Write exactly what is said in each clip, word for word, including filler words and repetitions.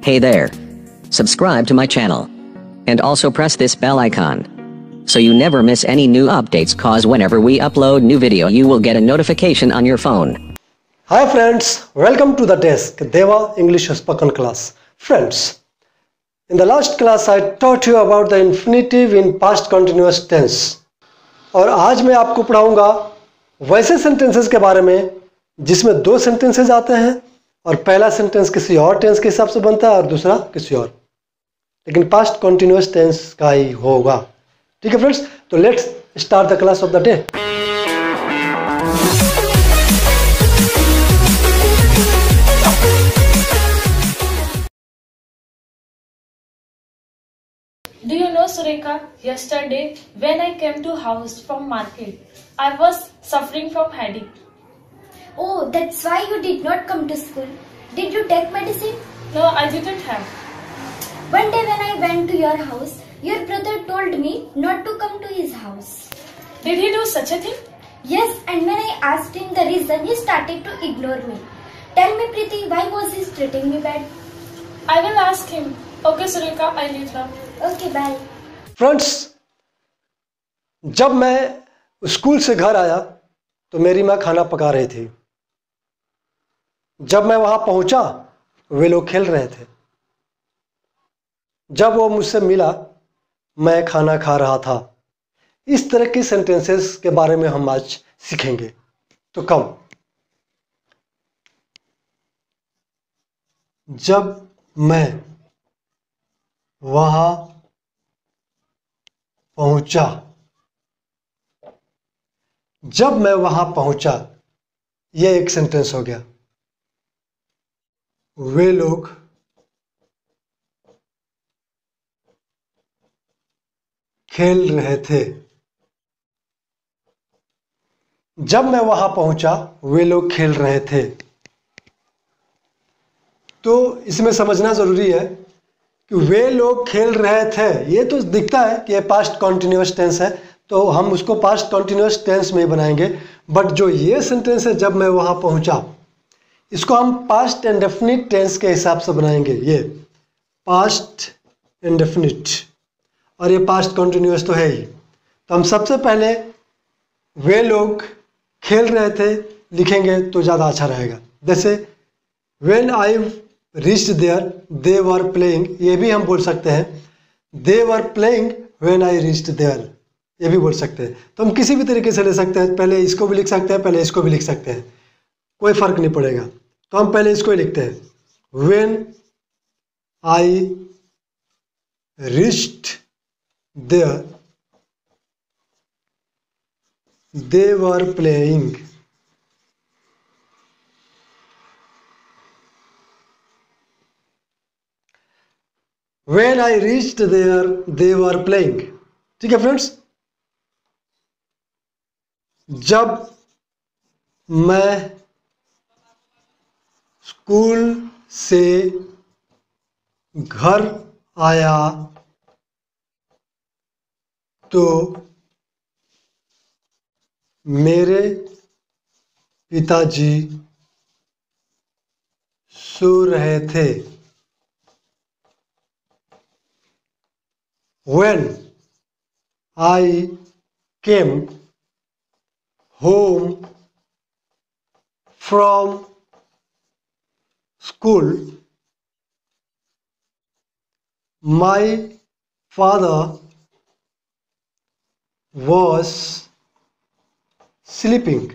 Hey there. Subscribe to my channel. And also press this bell icon. So you never miss any new updates, cause whenever we upload new video you will get a notification on your phone. Hi friends, welcome to the desk, Deva English spoken class. Friends, in the last class I taught you about the infinitive in past continuous tense. और आज मैं आपको पढ़ाऊंगा वैसे sentences के बारे में जिसमें दो सेंटेंसेस आते हैं और पहला सेंटेंस किसी और टेंस के हिसाब से बनता है और दूसरा किसी और, लेकिन पास्ट कंटिन्यूअस टेंस का ही होगा. ठीक है फ्रेंड्स, तो let's start the class of the day. Do you know, Sureka, yesterday when I came to house from market, I was suffering from headache. Oh, that's why you did not come to school. Did you take medicine? No, I didn't have. One day when I went to your house, your brother told me not to come to his house. Did he do such a thing? Yes, and when I asked him the reason, he started to ignore me. Tell me, Preeti, why was he treating me bad? I will ask him. Okay, Sureka, I leave now. Okay, bye. Friends, जब मैं school से घर आया तो मेरी माँ खाना पका रही थी. जब मैं वहां पहुंचा वे लोग खेल रहे थे. जब वो मुझसे मिला मैं खाना खा रहा था. इस तरह की सेंटेंसेस के बारे में हम आज सीखेंगे. तो कम जब मैं वहां पहुंचा, जब मैं वहां पहुंचा, यह एक सेंटेंस हो गया. वे लोग खेल रहे थे. जब मैं वहां पहुंचा वे लोग खेल रहे थे. तो इसमें समझना जरूरी है कि वे लोग खेल रहे थे, ये तो दिखता है कि ये पास्ट कंटिन्यूअस टेंस है, तो हम उसको पास्ट कंटिन्यूअस टेंस में ही बनाएंगे. बट जो ये सेंटेंस है जब मैं वहां पहुंचा, इसको हम पास्ट इंडेफिनिट टेंस के हिसाब से बनाएंगे. ये पास्ट इंडेफिनिट और ये पास्ट कंटिन्यूअस तो है ही. तो हम सबसे पहले वे लोग खेल रहे थे लिखेंगे तो ज़्यादा अच्छा रहेगा. जैसे when I reached there they were playing, ये भी हम बोल सकते हैं. They were playing when I reached there, ये भी बोल सकते हैं. तो हम किसी भी तरीके से ले सकते हैं. पहले इसको भी लिख सकते हैं, पहले इसको भी लिख सकते हैं, कोई फर्क नहीं पड़ेगा. तो हम पहले इसको ही लिखते हैं. When I reached there they were playing. When I reached there, they were playing. ठीक है फ्रेंड्स, जब मैं स्कूल से घर आया तो मेरे पिताजी सो रहे थे. When I came home from school, my father was sleeping.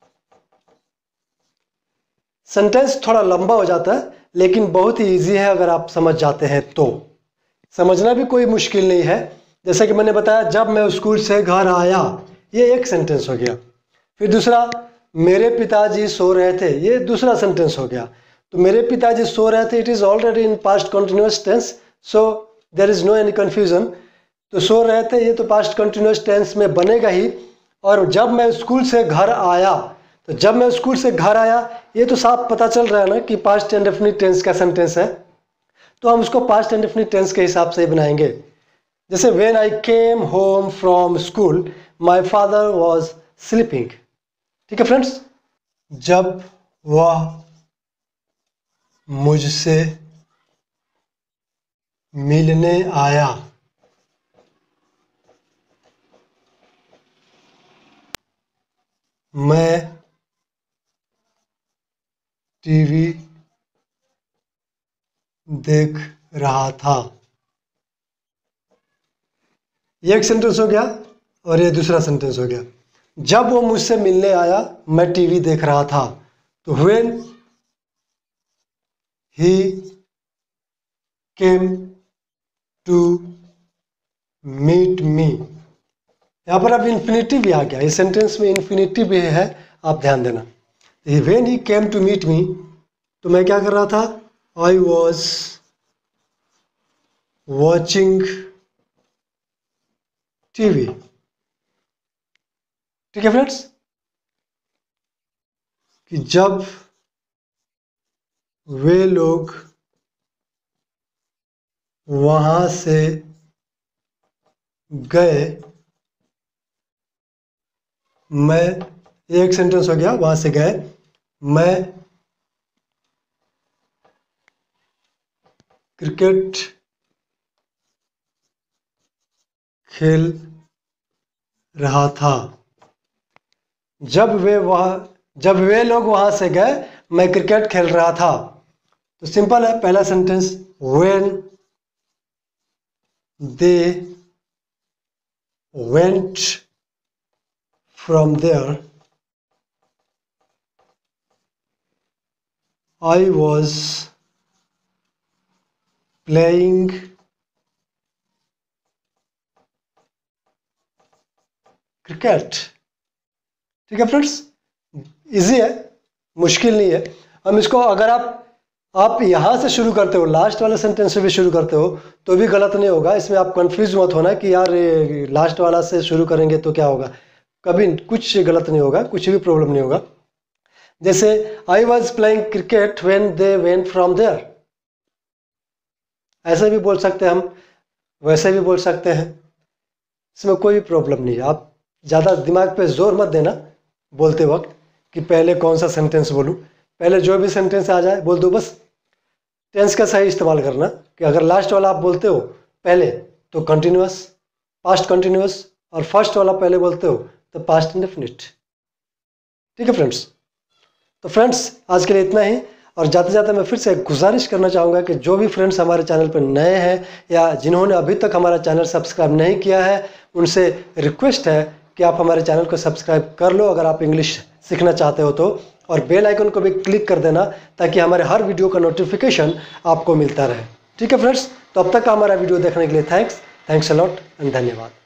Sentence थोड़ा लंबा हो जाता है लेकिन बहुत ही इजी है अगर आप समझ जाते हैं तो. समझना भी कोई मुश्किल नहीं है. जैसा कि मैंने बताया, जब मैं स्कूल से घर आया, ये एक सेंटेंस हो गया. फिर दूसरा, मेरे पिताजी सो रहे थे, ये दूसरा सेंटेंस हो गया. तो मेरे पिताजी सो रहे थे, it is already in past continuous tense, so there is no any confusion. तो सो रहे थे ये तो पास्ट कंटिन्यूअस टेंस में बनेगा ही. और जब मैं स्कूल से घर आया, तो जब मैं स्कूल से घर आया, ये तो साफ पता चल रहा है ना कि पास्ट इंडेफिनिट टेंस का सेंटेंस है, तो हम उसको पास्ट इंडेफिनिट टेंस के हिसाब से ही बनाएंगे. जैसे when I came home from school my father was sleeping. ठीक है फ्रेंड्स, जब वह मुझसे मिलने आया। मैं टीवी देख रहा था। ये एक सेंटेंस हो गया और ये दूसरा सेंटेंस हो गया। जब वो मुझसे मिलने आया मैं टीवी देख रहा था। तो when he came to meet me, यहाँ पर अब इन्फिनिटिव भी आ गया। इस सेंटेंस में इन्फिनिटिव भी है, आप ध्यान देना। When he came to meet me, तो मैं क्या कर रहा था? I was watching TV. ठीक है फ्रेंड्स, कि जब वे लोग वहां से गए, मैं, एक सेंटेंस हो गया, वहां से गए, मैं क्रिकेट खेल रहा था। जब वे वहां जब वे लोग वहां से गए मैं क्रिकेट खेल रहा था। तो सिंपल है पहला sentence, when they went from there I was playing cricket. ठीक है फ्रेंड्स, इजी है, मुश्किल नहीं है। हम इसको, अगर आप आप यहाँ से शुरू करते हो, लास्ट वाले सेंटेंस से भी शुरू करते हो तो भी गलत नहीं होगा। इसमें आप कंफ्यूज मत होना कि यार लास्ट वाला से शुरू करेंगे तो क्या होगा। कभी कुछ गलत नहीं होगा, कुछ भी प्रॉब्लम नहीं होगा। जैसे I was playing cricket when they went from there, ऐसे भी बोल सकते हैं हम, वैसे भी बोल सकते हैं, इसमें कोई भी प्रॉब्लम नहीं है। आप ज़्यादा दिमाग पे जोर मत देना बोलते वक्त कि पहले कौन सा सेंटेंस बोलूँ। पहले जो भी सेंटेंस आ जाए बोल दो बस। टेंस का सही इस्तेमाल करना कि अगर लास्ट वाला आप बोलते हो पहले तो कंटिन्यूअस, पास्ट कंटिन्यूअस, और फर्स्ट वाला पहले बोलते हो तो पास्ट इंडेफिनिट। ठीक है फ्रेंड्स, तो फ्रेंड्स आज के लिए इतना ही। और जाते जाते मैं फिर से गुजारिश करना चाहूँगा कि जो भी फ्रेंड्स हमारे चैनल पर नए हैं या जिन्होंने अभी तक हमारा चैनल सब्सक्राइब नहीं किया है, उनसे रिक्वेस्ट है कि आप हमारे चैनल को सब्सक्राइब कर लो अगर आप इंग्लिश सीखना चाहते हो तो, और बेल आइकन को भी क्लिक कर देना ताकि हमारे हर वीडियो का नोटिफिकेशन आपको मिलता रहे। ठीक है फ्रेंड्स, तो अब तक का हमारा वीडियो देखने के लिए thanks thanks a lot and धन्यवाद।